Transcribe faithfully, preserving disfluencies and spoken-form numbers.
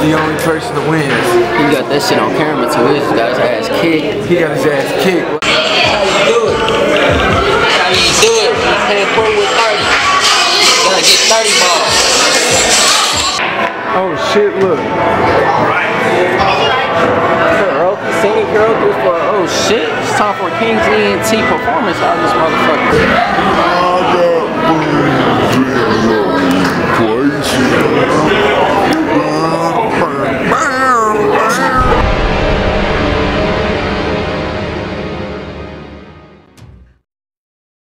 the only person that wins. He got that shit on camera too. He just got his ass kicked. He got his ass kicked. How you do it? How you do it? He's head forward with thirty. Gotta get thirty balls. Oh shit, look. Karaoke, singing karaoke for, oh shit. It's time for KINGZ and T performance out of this motherfucker. Oh, yeah.